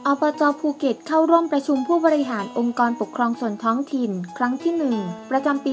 อบจ.ภูเก็ตเข้าร่วมประชุมผู้บริหารองค์กรปกครองส่วนท้องถิ่นครั้งที่ 1 ประจำปี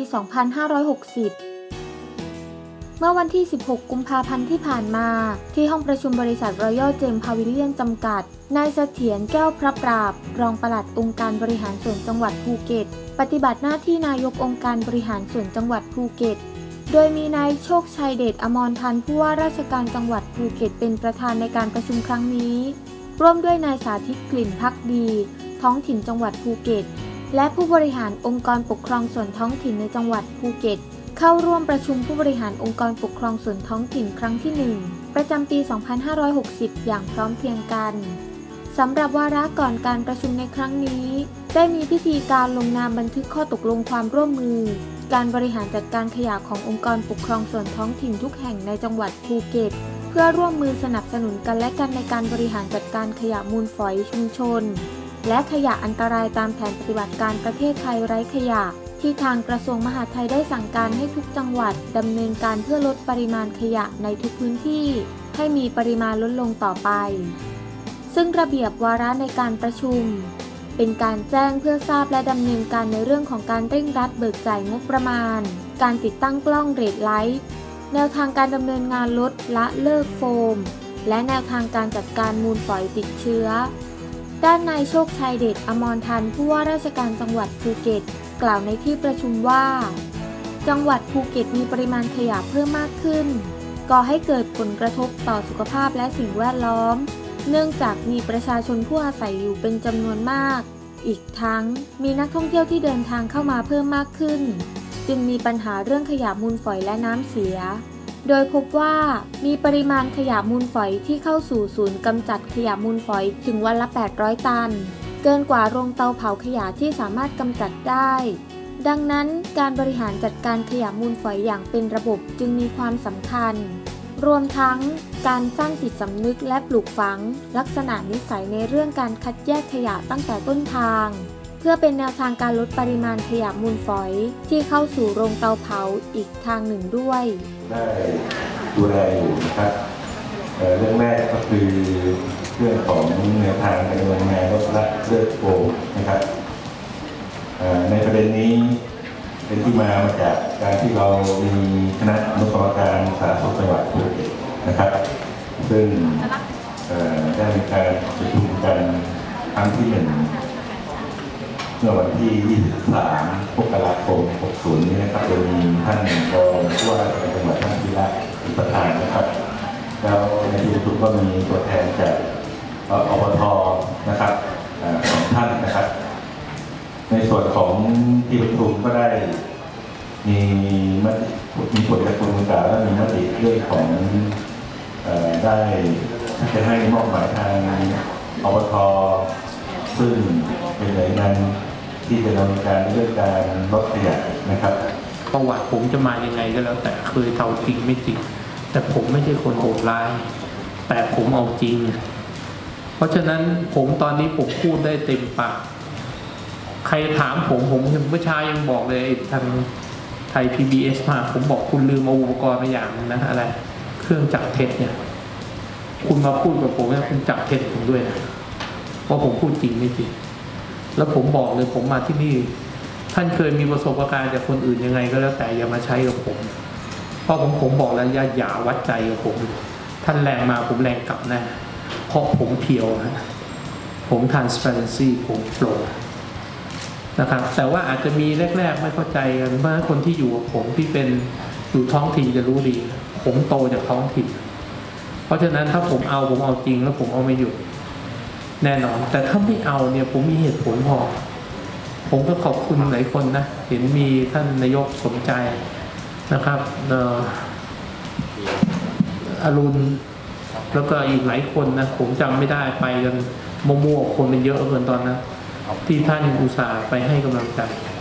2560 เมื่อวันที่ 16 กุมภาพันธ์ที่ผ่านมาที่ห้องประชุมบริษัทรอยัลเจมส์พาวิเลียนจำกัดนายเสถียรแก้วพระปราบรองปลัดองค์การบริหารส่วนจังหวัดภูเก็ตปฏิบัติหน้าที่นายกองค์การบริหารส่วนจังหวัดภูเก็ตโดยมีนายโชคชัยเดชอมรพันธ์ผู้ว่าราชการจังหวัดภูเก็ตเป็นประธานในการประชุมครั้งนี้ร่วมด้วยนายสาธิตกลิ่นภักดีท้องถิ่นจังหวัดภูเก็ตและผู้บริหารองค์กรปกครองส่วนท้องถิ่นในจังหวัดภูเก็ตเข้าร่วมประชุมผู้บริหารองค์กรปกครองส่วนท้องถิ่นครั้งที่ 1 ประจำปี 2560 อย่างพร้อมเพรียงกันสำหรับวาระก่อนการประชุมในครั้งนี้ได้มีพิธีการลงนามบันทึกข้อตกลงความร่วมมือการบริหารจัดการขยะขององค์กรปกครองส่วนท้องถิ่นทุกแห่งในจังหวัดภูเก็ตเพื่อร่วมมือสนับสนุนกันและกันในการบริหารจัดการขยะมูลฝอยชุมชนและขยะอันตรายตามแผนปฏิบัติการประเทศไทยไร้ขยะที่ทางกระทรวงมหาดไทยได้สั่งการให้ทุกจังหวัดดำเนินการเพื่อลดปริมาณขยะในทุกพื้นที่ให้มีปริมาณลดลงต่อไปซึ่งระเบียบวาระในการประชุมเป็นการแจ้งเพื่อทราบและดำเนินการในเรื่องของการเร่งรัดเบิกจ่ายงบประมาณการติดตั้งกล้องเรดไลท์แนวทางการดำเนินงานลดละเลิกโฟมและแนวทางการจัดการมูลฝอยติดเชื้อด้านนายโชคชัยเดชอมรพันธ์ผู้ว่าราชการจังหวัดภูเก็ตกล่าวในที่ประชุมว่าจังหวัดภูเก็ตมีปริมาณขยะเพิ่มมากขึ้นก่อให้เกิดผลกระทบต่อสุขภาพและสิ่งแวดล้อมเนื่องจากมีประชาชนผู้อาศัยอยู่เป็นจำนวนมากอีกทั้งมีนักท่องเที่ยวที่เดินทางเข้ามาเพิ่มมากขึ้นจึงมีปัญหาเรื่องขยะมูลฝอยและน้ำเสียโดยพบว่ามีปริมาณขยะมูลฝอยที่เข้าสู่ศูนย์กำจัดขยะมูลฝอยถึงวันละ800ตันเกินกว่าโรงเตาเผาขยะที่สามารถกำจัดได้ดังนั้นการบริหารจัดการขยะมูลฝอยอย่างเป็นระบบจึงมีความสำคัญรวมทั้งการสร้างจิตสำนึกและปลูกฝังลักษณะนิสัยในเรื่องการคัดแยกขยะตั้งแต่ต้นทางเพื่อเป็นแนวทางการลดปริมาณขยะมูลฝอยที่เข้าสู่โรงเตาเผาอีกทางหนึ่งด้วยได้ดูแลอยู่นะครับเรื่องแรกก็คือเรื่องของแนวทางการดำเนินงานลดละเลิกโฟมนะครับในประเด็นนี้เป็นที่มาจากการที่เรามีคณะอนุกรรมการสาธารณสุขจังหวัดภูเก็ตนะครับซึ่งได้มีการประชุมกันครั้งที่ 1เมื่อวันที่ 23 มกราคม 60 นี้นะครับโดยมีท่านรองผู้ว่าราชการจังหวัดท่านธีระเป็นประธานนะครับแล้วในที่ประชุมก็มีตัวแทนจากอบท.นะครับของท่านนะครับในส่วนของที่ประชุมก็ได้มีผลการประชุมกล่าวและมีมติเรื่องของได้จะให้มอบหมายทางอบท.ซึ่งเป็นหน่วยงานที่จะดำเนินการเรื่องการลดขยะนะครับประวัติผมจะมายังไงก็แล้วแต่เคยเท่าจริงไม่จริงแต่ผมไม่ใช่คนโหดร้ายแต่ผมเอาจริงเพราะฉะนั้นผมตอนนี้ผมพูดได้เต็มปากใครถามผมเมื่อเช้ายังบอกเลยทางไทย PBS มาผมบอกคุณลืมเอาอุปกรณ์มาอย่างนะอะไรเครื่องจับเท็จเนี่ยคุณมาพูดกับผมว่าคุณจับเท็จผมด้วยนะเพราะผมพูดจริงไม่จริงแล้วผมบอกเลยผมมาที่นี่ท่านเคยมีประสบการณ์จากคนอื่นยังไงก็แล้วแต่อย่ามาใช้กับผมเพราะผมบอกแล้วอย่าวัดใจกับผมท่านแรงมาผมแรงกลับนะเพราะผมเพียวนะผม transparency ผมโปร่งนะครับแต่ว่าอาจจะมีแรกๆไม่เข้าใจกันเพราะคนที่อยู่กับผมที่เป็นอยู่ท้องถิ่นจะรู้ดีผมโตจากท้องถิ่นเพราะฉะนั้นถ้าผมเอาจริงแล้วผมเอาไม่หยุดแน่นอนแต่ถ้าไม่เอาเนี่ยผมมีเหตุผลพอผมก็ขอบคุณหลายคนนะเห็นมีท่านนายกสนใจนะครับอรุณแล้วก็อีกหลายคนนะผมจำไม่ได้ไปกันมั่วๆคนเป็นเยอะเกินตอนนั้นที่ท่านอุตส่าห์ไปให้กำลังใจ